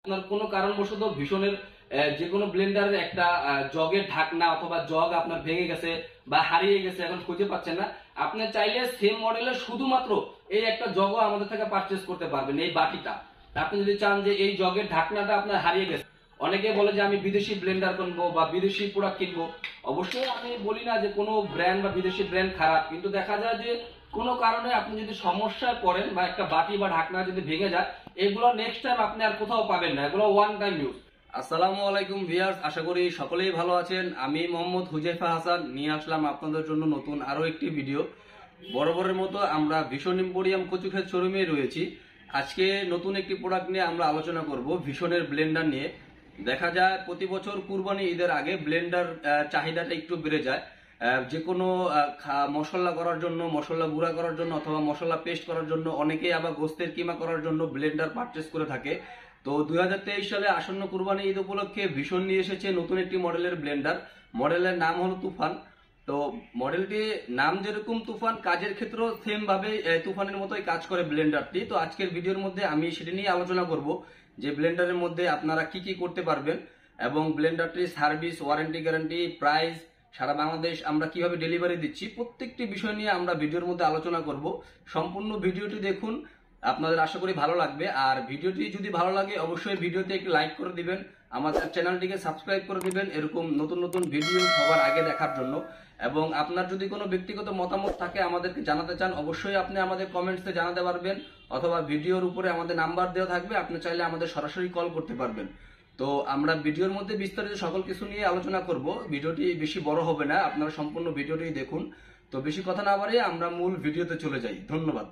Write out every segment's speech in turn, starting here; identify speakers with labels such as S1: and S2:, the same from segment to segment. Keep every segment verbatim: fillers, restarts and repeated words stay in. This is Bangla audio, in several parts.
S1: আপনার কোনো কারণবশত ভীষণের যে কোনো ব্লেন্ডারের একটা জগের ঢাকনা অথবা জগ আপনার ভেঙে গেছে বা হারিয়ে গেছে, এখন খুঁজে পাচ্ছেন না, আপনি চাইলে সেম মডেলের শুধুমাত্র এই একটা জগও আমাদের থেকে পারচেজ করতে পারবেন। এই বাটিটা আপনি যদি চান যে এই জগের ঢাকনাটা আপনার হারিয়ে গেছে, অনেকে বলে যে আমি বিদেশি ব্লেন্ডার কিনবো বা বিদেশি প্রোডাক্ট কিনবো। অবশ্যই আমি বলি না যে কোনো ব্র্যান্ড বা বিদেশি ব্র্যান্ড খারাপ, কিন্তু দেখা যায় যে কোনো কারণে আপনি যদি সমস্যায় পড়েন বা একটা বাটি বা ঢাকনা যদি ভেঙে যায়, এগুলো নেক্সট টাইম আপনি আর কোথাও পাবেন না, এগুলো ওয়ান টাইম ইউজ। আসসালামু আলাইকুম ভিউয়ার্স, আশা করি সকলেই ভালো আছেন। আমি মোহাম্মদ হুজাইফা হাসান নিয়ে আসলাম আপনাদের জন্য নতুন আরো একটি ভিডিও। বরাবরের মতো আমরা ভীষণ এম্পোরিয়াম কচুক্ষেত শোরুমে রয়েছি। আজকে নতুন একটি প্রোডাক্ট নিয়ে আমরা আলোচনা করব, ভীষণের ব্লেন্ডার নিয়ে। দেখা যায় প্রতি বছর কুরবানি ঈদের আগে ব্লেন্ডার চাহিদাটা একটু বেড়ে যায়। যে কোনো মশলা করার জন্য, মশলা গুঁড়া করার জন্য অথবা মশলা পেস্ট করার জন্য, অনেকেই আবার গোস্তের কিমা করার জন্য ব্লেন্ডার পারচেস করে থাকে। তো দুই হাজার তেইশ সালে আসন্ন কুরবানি ঈদ উপলক্ষে ভীষণ নিয়ে এসেছে নতুন একটি মডেলের ব্লেন্ডার। মডেলের নাম হলো তুফান। তো মডেলটি নাম যেরকম তুফান, কাজের ক্ষেত্রেও সেম ভাবে তুফানের মতোই কাজ করে ব্লেন্ডারটি। তো আজকের ভিডিওর মধ্যে আমি সেটি নিয়ে আলোচনা করব যে ব্লেন্ডারের মধ্যে আপনারা কি কি করতে পারবেন এবং ব্লেন্ডারটির সার্ভিস, ওয়ারেন্টি, গ্যারান্টি, প্রাইস, সারা বাংলাদেশ আমরা কিভাবে ডেলিভারি দিচ্ছি, প্রত্যেকটি বিষয় নিয়ে আমরা ভিডিওর মধ্যে আলোচনা করব। সম্পূর্ণ ভিডিওটি দেখুন, আপনাদের আশা করি ভালো লাগবে। আর ভিডিওটি যদি ভালো লাগে অবশ্যই ভিডিওতে একটি লাইক করে দিবেন, আমাদের চ্যানেলটিকে সাবস্ক্রাইব করে দিবেন এরকম নতুন নতুন ভিডিও সবার আগে দেখার জন্য। এবং আপনার যদি কোনো ব্যক্তিগত মতামত থাকে আমাদেরকে জানাতে চান, অবশ্যই আপনি আমাদের কমেন্টসে জানাতে পারবেন, অথবা ভিডিওর উপরে আমাদের নাম্বার দেওয়া থাকবে, আপনি চাইলে আমাদের সরাসরি কল করতে পারবেন। তো আমরা ভিডিওর মধ্যে বিস্তারিত সকল কিছু নিয়ে আলোচনা করব। ভিডিওটি বেশি বড় হবে না, আপনারা সম্পূর্ণ ভিডিওটি দেখুন। তো বেশি কথা না বাড়িয়ে আমরা মূল ভিডিওতে চলে যাই। ধন্যবাদ।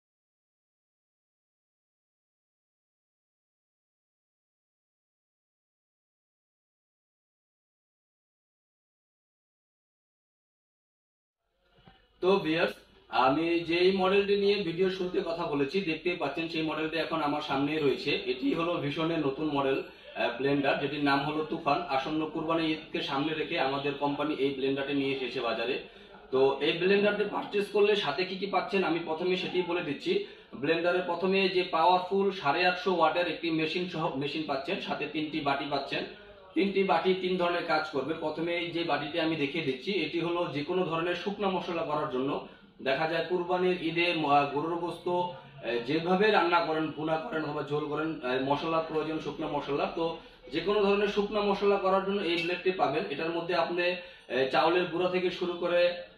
S1: তো ভিউয়ার্স, আমি যেই মডেলটি নিয়ে ভিডিও শুরুতে কথা বলেছি দেখতেই পাচ্ছেন, সেই মডেলটি এখন আমার সামনেই রয়েছে। এটি হলো ভীষণের নতুন মডেল ব্লেন্ডার, যেটির নাম হলো তুফান। আসন্ন কুরবানি ঈদকে সামনে রেখে আমাদের কোম্পানি এই ব্লেন্ডারটি নিয়ে এসেছে বাজারে। তো এই ব্লেন্ডারটি পারচেস করলে সাথে কি কি পাচ্ছেন আমি প্রথমে সেটি বলে দিচ্ছি। ব্লেন্ডারের প্রথমে যে পাওয়ারফুল সাড়ে আটশো ওয়াটের একটি মেশিন সহ মেশিন পাচ্ছেন, সাথে তিনটি বাটি পাচ্ছেন। তিনটি বাটি তিন ধরনের কাজ করবে। প্রথমে এই যে বাটিটি আমি দেখিয়ে দিচ্ছি, এটি হলো যে কোনো ধরনের শুকনো মশলা করার জন্য। দেখা যায় কুরবানির ঈদে গরুর গোশত যেভাবে রান্না করেন, ভুনা করেন অথবা ঝোল করেন, মশলা প্রয়োজন শুকনো মশলা, তো যে কোনো ধরনের শুকনো মশলা করার জন্য এই ব্লেডটি পাবেন। এটার মধ্যে আপনি চাউলের গুঁড়া থেকে শুরু করে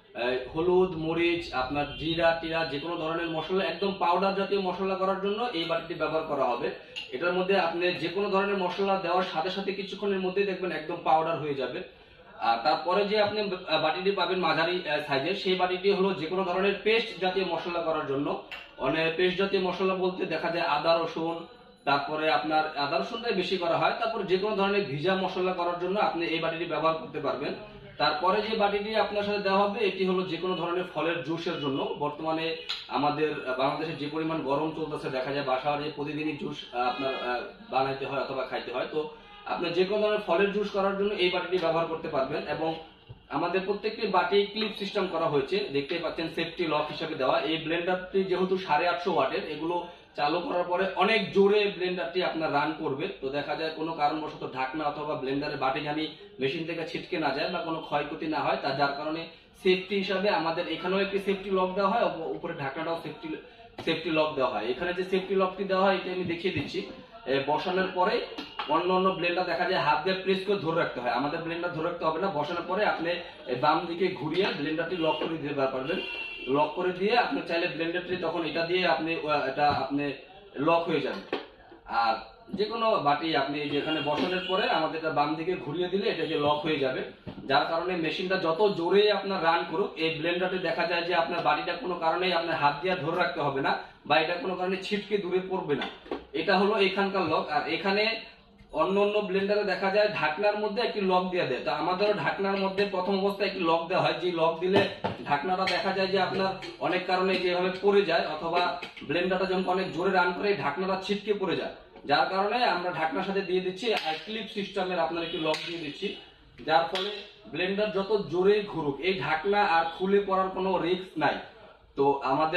S1: হলুদ, মরিচ, আপনার জিরা টিরা যে কোনো ধরনের মশলা, একদম পাউডার জাতীয় মশলা করার জন্য এই বাটিটি ব্যবহার করা হবে। এটার মধ্যে আপনি যে কোনো ধরনের মশলা দেওয়ার সাথে সাথে কিছুক্ষণের মধ্যেই দেখবেন একদম পাউডার হয়ে যাবে। আর তারপরে যে আপনি বাটিটি পাবেন মাঝারি সাইজের, সেই বাটিটি হলো যে কোনো ধরনের পেস্ট জাতীয় মশলা করার জন্য। অনেক পেস্ট জাতীয় মশলা বলতে দেখা যায় আদা রসুন, তারপরে আপনার আদা রসুনটাই বেশি করা হয়। তারপর যে কোনো ধরনের ভিজা মশলা করার জন্য আপনি এই বাটিটি ব্যবহার করতে পারবেন। তারপরে যে বাটিটি আপনার সাথে দেওয়া হবে, এটি হলো যে কোনো ধরনের ফলের জুসের জন্য। বর্তমানে আমাদের বাংলাদেশে যে পরিমাণ গরম চলতেছে, দেখা যায় বাসায় প্রতিদিনই জুস আপনার বানাইতে হয় অথবা খাইতে হয়। তো আপনি যে কোনো ধরনের ফলের জুস করার জন্য এই বাটিটি ব্যবহার করতে পারবেন। এবং আমাদের প্রত্যেকটি বাটি ক্লিপ সিস্টেম করা হয়েছে, দেখতেই পাচ্ছেন সেফটি লক হিসেবে দেওয়া। এই ব্লেন্ডারটি যেহেতু সাড়ে আটশো ওয়াটের, এগুলো চালু করার পরে অনেক জোরে ব্লেন্ডারটি আপনার রান করবে। তো দেখা যায় কোনো কারণবশত ঢাকনা অথবা ব্লেন্ডারের বাটি জানি মেশিন থেকে ছিটকে না যায় বা কোনো ক্ষয়ক্ষতি না হয়, তা যার কারণে সেফটি হিসাবে আমাদের এখানেও একটি সেফটি লক দেওয়া হয়, উপরে ঢাকনাটাও সেফটি সেফটি লক দেওয়া হয়। এখানে যে সেফটি লকটি দেওয়া হয় এটি আমি দেখিয়ে দিচ্ছি। বসানোর পরে অন্য অন্য ব্লেন্ডার দেখা যায় হাত দিয়ে প্রেস করে ধরে রাখতে হয়, আমাদের ব্লেন্ডার ধরে রাখতে হবে না। বসানোর পরে আপনি বাম দিকে ঘুরিয়ে ব্লেন্ডারটি লক করে দিতে পারবেন। লক করে দিয়ে আপনি চাইলে ব্লেন্ডারটি তখন এটা দিয়ে আপনি এটা আপনি লক হয়ে যাবে। আর যে কোনো বাটি আপনি যেখানে বসানোর পরে আমাদের এটা বাম দিকে ঘুরিয়ে দিলে এটা যে লক হয়ে যাবে, যার কারণে মেশিনটা যত জোরে আপনার রান করুক, এই ব্লেন্ডারটি দেখা যায় যে আপনার বাটিটা কোনো কারণেই আপনার হাত দিয়ে ধরে রাখতে হবে না বা এটা কোনো কারণে ছিটকে দূরে পড়বে না। এটা হলো এখানকার লক। আর এখানে অন্য অন্য ব্লেন্ডারে দেখা যায় ঢাকনার মধ্যে একটি লক দিয়ে দেয়, তো আমাদেরও ঢাকনার মধ্যে প্রথম অবস্থায় একটি লক দেওয়া হয়। যে লক দিলে ঢাকনাটা দেখা যায় যে আপনার অনেক কারণে যেভাবে পড়ে যায়, অথবা ব্লেন্ডারটা যখন অনেক জোরে রান করে ঢাকনাটা ছিটকে পড়ে যায়, যার কারণে আমরা ঢাকনার সাথে দিয়ে দিচ্ছি আর ক্লিপ সিস্টেমের আপনার একটি লক দিয়ে দিচ্ছি, যার ফলে ব্লেন্ডার যত জোরে ঘুরুক এই ঢাকনা আর খুলে পড়ার কোনো রিস্ক নাই। তো আমাদের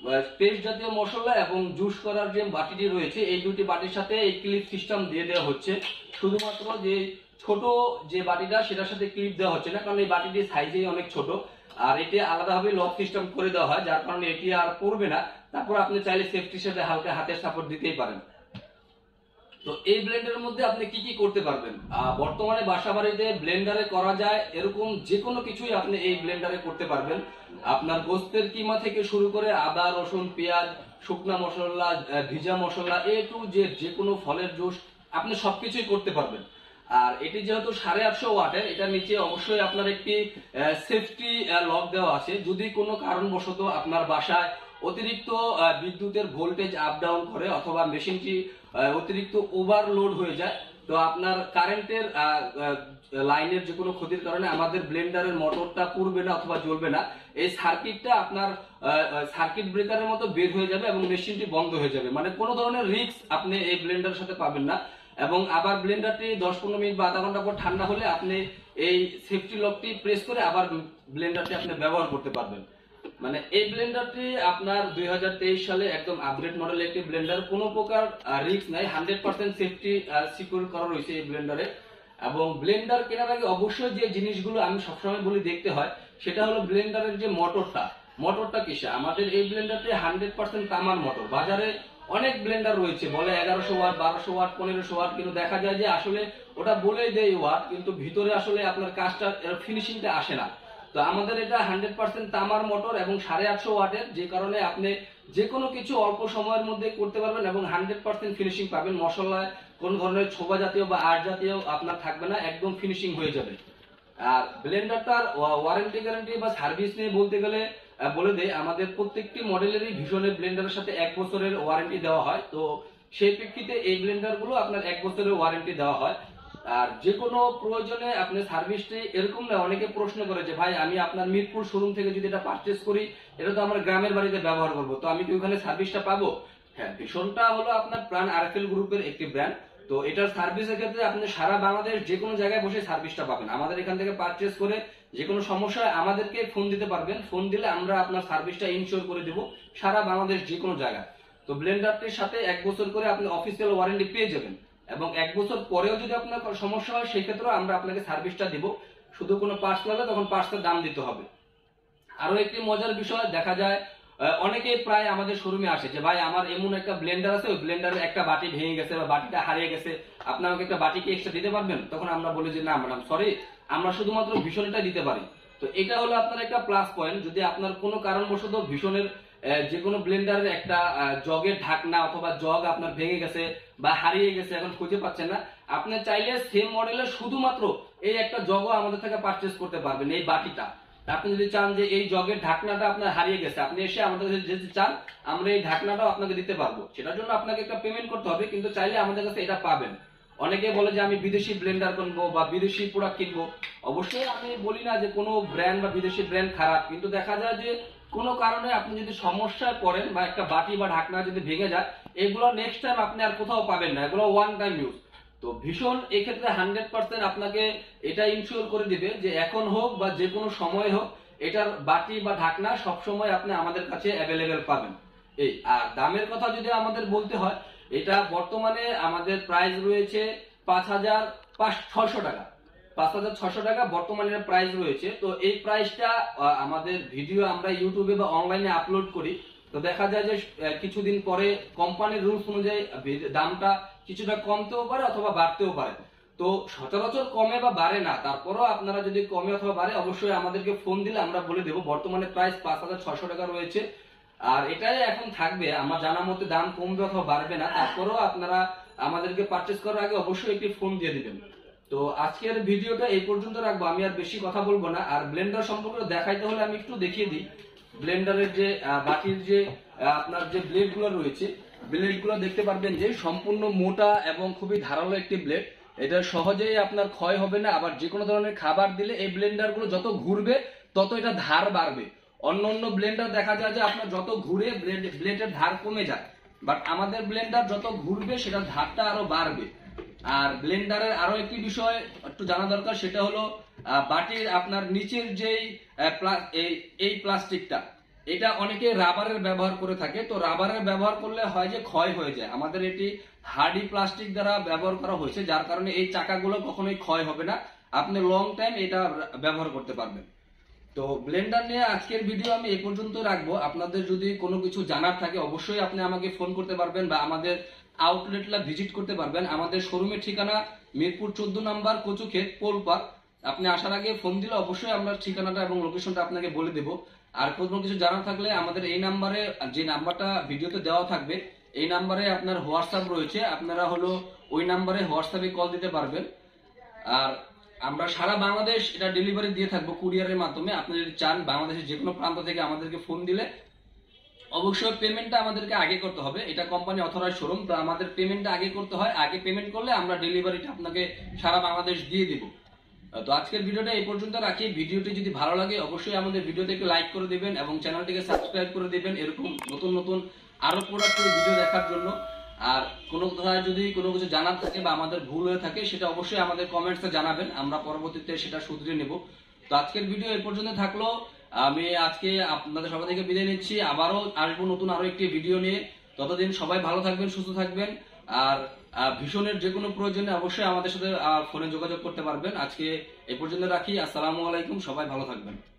S1: পেস্ট জাতীয় মশলা এবং জুস করার যে বাটিটি রয়েছে এই দুটি বাটির সাথে এই ক্লিপ সিস্টেম দিয়ে দেওয়া হচ্ছে। শুধুমাত্র যে ছোট যে বাটিটা সেটার সাথে ক্লিপ দেওয়া হচ্ছে না, কারণ এই বাটিটির সাইজেই অনেক ছোট, আর এটি আলাদাভাবে লক সিস্টেম করে দেওয়া হয়, যার কারণে এটি আর পড়বে না। তারপর আপনি চাইলে সেফটির সাথে হালকা হাতের সাপোর্ট দিতেই পারেন। তো এই ব্লেন্ডারের মধ্যে আপনি কি কি করতে পারবেন, বর্তমানে বাসা বাড়িতে ব্লেন্ডারে করা যায় এরকম যে কোনো কিছুই আপনি এই ব্লেন্ডারে করতে পারবেন। আপনার গোস্তের কিমা থেকে শুরু করে আদা রসুন পেঁয়াজ শুকনা মশলা ভিজা মশলা এ টু জেড যে কোনো ফলের জুস আপনি সবকিছুই করতে পারবেন। আর এটি যেহেতু সাড়ে আটশো ওয়াটের, এটার নিচে অবশ্যই আপনার একটি সেফটি লক দেওয়া আছে। যদি কোনো কারণবশত আপনার বাসায় অতিরিক্ত বিদ্যুতের ভোল্টেজ আপ ডাউন করে অথবা মেশিনটি অতিরিক্ত ওভারলোড হয়ে যায়, তো আপনার কারেন্টের লাইনের যে কোনো ক্ষতির কারণে আমাদের ব্লেন্ডারের মোটরটা পুড়বে না অথবা জ্বলবে না, এই সার্কিটটা আপনার সার্কিট ব্রেকারের মতো বের হয়ে যাবে এবং মেশিনটি বন্ধ হয়ে যাবে। মানে কোনো ধরনের রিস্ক আপনি এই ব্লেন্ডারের সাথে পাবেন না। এবং আবার ব্লেন্ডারটি দশ পনেরো মিনিট বা আধা ঘন্টা পর ঠান্ডা হলে আপনি এই সেফটি লকটি প্রেস করে আবার ব্লেন্ডারটি আপনি ব্যবহার করতে পারবেন। মানে এই ব্লেন্ডারটি আপনার দুই হাজার তেইশ সালে একদম আপডেট মডেলের একটি ব্লেন্ডার, কোনো প্রকার রিস্ক নাই, হান্ড্রেড পার্সেন্ট সেফটি সিকিউর করা রয়েছে এই ব্লেন্ডারে। এবং ব্লেন্ডার কেনার আগে অবশ্যই যে জিনিসগুলো আমি সবসময় বলি দেখতে হয় সেটা হলো ব্লেন্ডারের যে মোটরটা, মোটরটা কিসে। আমাদের এই ব্লেন্ডারটি হান্ড্রেড পার্সেন্ট তামার মোটর। বাজারে অনেক ব্লেন্ডার রয়েছে বলে এগারোশো ওয়াট বারোশো ওয়াট পনেরোশো ওয়াট, কিন্তু দেখা যায় যে আসলে ওটা বলেই দেয় ওয়াট, কিন্তু ভিতরে আসলে আপনার কাজটা ফিনিশিংটা আসে না। তো আমাদের এটা হান্ড্রেড পার্সেন্ট তামার মোটর এবং সাড়ে আটশো ওয়াটের, যে কারণে আপনি যে কোনো কিছু অল্প সময়ের মধ্যে করতে পারবেন এবং হান্ড্রেড পার্সেন্ট ফিনিশিং পাবেন। মশলায় কোন ধরনের ছোবা জাতীয় বা আট জাতীয় আপনার থাকবে না, একদম ফিনিশিং হয়ে যাবে। আর ব্লেন্ডারটার ওয়ারেন্টি গ্যারান্টি বা সার্ভিস নিয়ে বলতে গেলে বলে দেয়, আমাদের প্রত্যেকটি মডেলেরই ভীষণের ব্লেন্ডারের সাথে এক বছরের ওয়ারেন্টি দেওয়া হয়। তো সেই প্রেক্ষিতে এই ব্লেন্ডার গুলো আপনার এক বছরের ওয়ারেন্টি দেওয়া হয়। আর যে কোনো প্রয়োজনে আপনি সার্ভিসটি এরকম না, অনেকে প্রশ্ন করে যে ভাই আমি আপনার মিরপুর শোরুম থেকে যদি এটা পারচেস করি, এটা তো আমার গ্রামের বাড়িতে ব্যবহার করবো, তো আমি কি ওখানে সার্ভিসটা পাবো? হ্যাঁ, ভীষণটা হলো আপনার প্রাণ আরএফএল গ্রুপের একটি ব্র্যান্ড। তো এটার সার্ভিসের ক্ষেত্রে আপনি সারা বাংলাদেশ যে কোনো জায়গায় বসে সার্ভিসটা পাবেন। আমাদের এখান থেকে পারচেস করে যে কোনো সমস্যা আমাদেরকে ফোন দিতে পারবেন, ফোন দিলে আমরা আপনার সার্ভিসটা ইনশিওর করে দেবো সারা বাংলাদেশ যে কোনো জায়গায়। তো ব্লেন্ডারটির সাথে এক বছর করে আপনি অফিসিয়াল ওয়ারেন্টি পেয়ে যাবেন এবং এক বছর পরেও যদি আপনার সমস্যা হয় সেই ক্ষেত্রে আমরা আপনাকে সার্ভিসটা দিব। শুধু কোনো পার্টস লাগলে তখন পার্টসের দাম দিতে হবে। আরো একটি মজার বিষয় দেখা যায়, অনেকেই প্রায় আমাদের শোরুমে আসে যে ভাই আমার এমন একটা ব্লেন্ডার আছে, ওই ব্লেন্ডারের একটা বাটি ভেঙে গেছে বা বাটিটা হারিয়ে গেছে, আপনি আমাকে একটা বাটি কি এক্সট্রা দিতে পারবেন? তখন আমরা বলি যে না ম্যাডাম সরি, আমরা শুধুমাত্র ভীষণটাই দিতে পারি। তো এটা হলো আপনার একটা প্লাস পয়েন্ট। যদি আপনার কোনো কারণবশত ভীষণের যে কোনো ব্লেন্ডারের একটা জগের ঢাকনা অথবা জগ আপনার ভেঙে গেছে বা হারিয়ে গেছে, এখন খুঁজে পাচ্ছেন না, আপনি চাইলে সেম মডেলের শুধুমাত্র এই একটা জগও আমাদের থেকে পারচেস করতে পারবেন, এই বাটিটা। আপনি যদি চান যে এই জগের ঢাকনাটা আপনার হারিয়ে গেছে, আপনি এসে আমাদের যদি চান আমরা এই ঢাকনাটাও আপনাকে দিতে পারবো। সেটার জন্য আপনাকে একটা পেমেন্ট করতে হবে, কিন্তু চাইলে আমাদের কাছে এটা পাবেন। অনেকে বলে যে আমি বিদেশি ব্লেন্ডার কিনবো বা বিদেশি প্রোডাক্ট কিনবো। অবশ্যই আমি বলি না যে কোনো ব্র্যান্ড বা বিদেশি ব্র্যান্ড খারাপ, কিন্তু দেখা যায় যে কোনো কারণে আপনি যদি সমস্যায় পড়েন বা একটা বাটি বা ঢাকনা যদি ভেঙে যায়, এগুলো নেক্সট টাইম আপনি আর কোথাও পাবেন না, এগুলো ওয়ান টাইম ইউজ। তো ভীষণ এক্ষেত্রে হান্ড্রেড পার্সেন্ট আপনাকে এটা ইনশিওর করে দিবে যে এখন হোক বা যে কোনো সময় হোক এটার বাটি বা ঢাকনা সবসময় আপনি আমাদের কাছে অ্যাভেলেবেল পাবেন। এই আর দামের কথা যদি আমাদের বলতে হয়, এটা বর্তমানে আমাদের প্রাইস রয়েছে পাঁচ হাজার পাঁচ ছশো টাকা পাঁচ হাজার ছশো টাকা বর্তমানে প্রাইস রয়েছে। তো এই প্রাইসটা আমাদের ভিডিও আমরা ইউটিউবে বা অনলাইনে আপলোড করি, তো দেখা যায় যে কিছুদিন পরে কোম্পানির রুলস অনুযায়ী দামটা কিছুটা কমতেও পারে অথবা বাড়তেও পারে। তো সচরাচর কমে বা বাড়ে না, তারপরও আপনারা যদি কমে অথবা বাড়ে অবশ্যই আমাদেরকে ফোন দিলে আমরা বলে দেবো। বর্তমানে প্রাইস পাঁচ হাজার ছশো টাকা রয়েছে, আর এটাই এখন থাকবে। আমার জানা মতে দাম কমবে অথবা বাড়বে না, তারপরও আপনারা আমাদেরকে পারচেস করার আগে অবশ্যই একটি ফোন দিয়ে দিবেন। তো আজকের ভিডিওটা এই পর্যন্ত রাখবো, আমি আর বেশি কথা বলবো না। আর ব্লেন্ডার সম্পর্কে দেখাইতে হলে আমি একটু দেখিয়ে দিই। ব্লেন্ডারের যে বাটির যে আপনার যে ব্লেড গুলো রয়েছে, ব্লেড গুলো দেখতে পারবেন যে সম্পূর্ণ মোটা এবং খুবই ধারালো একটি ব্লেড। এটা সহজেই আপনার ক্ষয় হবে না। আবার যে কোনো ধরনের খাবার দিলে এই ব্লেন্ডার গুলো যত ঘুরবে তত এটা ধার বাড়বে। অন্য অন্য ব্লেন্ডার দেখা যায় যে আপনার যত ঘুরে ব্লেডের ধার কমে যায়, বাট আমাদের ব্লেন্ডার যত ঘুরবে সেটা ধারটা আরো বাড়বে। আর ব্লেন্ডারের আরো একটি বিষয় একটু জানা দরকার, সেটা হলো বাটির আপনার নিচের যেই এই প্লাস্টিকটা এটা অনেকে রাবারের ব্যবহার করে থাকে, তো রাবারের ব্যবহার করলে হয় যে ক্ষয় হয়ে যায়। আমাদের এটি হার্ডি প্লাস্টিক দ্বারা ব্যবহার করা হয়েছে, যার কারণে এই চাকাগুলো কখনোই ক্ষয় হবে না, আপনি লং টাইম এটা ব্যবহার করতে পারবেন। তো ব্লেন্ডার নিয়ে আজকের ভিডিও আমি এই পর্যন্ত রাখবো। আপনাদের যদি কোনো কিছু জানার থাকে অবশ্যই আপনি আমাকে ফোন করতে পারবেন বা আমাদের আউটলেটটা ভিজিট করতে পারবেন। আমাদের শোরুমের ঠিকানা মিরপুর চোদ্দ নাম্বার কচুক্ষেত পোলপার্ক। আপনি আসার আগে ফোন দিলে অবশ্যই আমরা ঠিকানাটা এবং লোকেশনটা আপনাকে বলে দেব। আর কোনো কিছু জানার থাকলে আমাদের এই নাম্বারে, যে নাম্বারটা ভিডিওতে দেওয়া থাকবে, এই নাম্বারে আপনার হোয়াটসঅ্যাপ রয়েছে, আপনারা হলো ওই নাম্বারে হোয়াটসঅ্যাপে কল দিতে পারবেন। আর আমরা সারা বাংলাদেশ এটা ডেলিভারি দিয়ে থাকবো কুরিয়ারের মাধ্যমে। আপনি যদি চান বাংলাদেশের যে কোনো প্রান্ত থেকে আমাদেরকে ফোন দিলে অবশ্যই পেমেন্টটা আমাদেরকে আগে করতে হবে। এটা কোম্পানি অথরাইজ শোরুম, তো আমাদের পেমেন্টটা আগে করতে হয়। আগে পেমেন্ট করলে আমরা ডেলিভারিটা আপনাকে সারা বাংলাদেশ দিয়ে দিব। তো আজকের ভিডিওটা এই পর্যন্ত রাখি। ভিডিওটি যদি ভালো লাগে অবশ্যই আমাদের ভিডিওতে একটু লাইক করে দিবেন এবং চ্যানেলটিকে সাবস্ক্রাইব করে দিবেন এরকম নতুন নতুন আরো প্রোডাক্ট ভিডিও দেখার জন্য। আর কোনো কোথায় যদি কোনো কিছু জানার থাকে বা আমাদের ভুল হয়ে থাকে সেটা অবশ্যই আমাদের কমেন্টসে জানাবেন, আমরা পরবর্তীতে সেটা শুধরে নেব। তো আজকের ভিডিও এই পর্যন্ত থাকলো। আমি আজকে আপনাদের সবাই থেকে বিদায় নিচ্ছি, আবারও আসবো নতুন আরো একটি ভিডিও নিয়ে। ততদিন সবাই ভালো থাকবেন, সুস্থ থাকবেন। আর ভীষণের যে কোনো প্রয়োজনে অবশ্যই আমাদের সাথে ফোনে যোগাযোগ করতে পারবেন। আজকে এই পর্যন্ত রাখি। আসসালামু আলাইকুম, সবাই ভালো থাকবেন।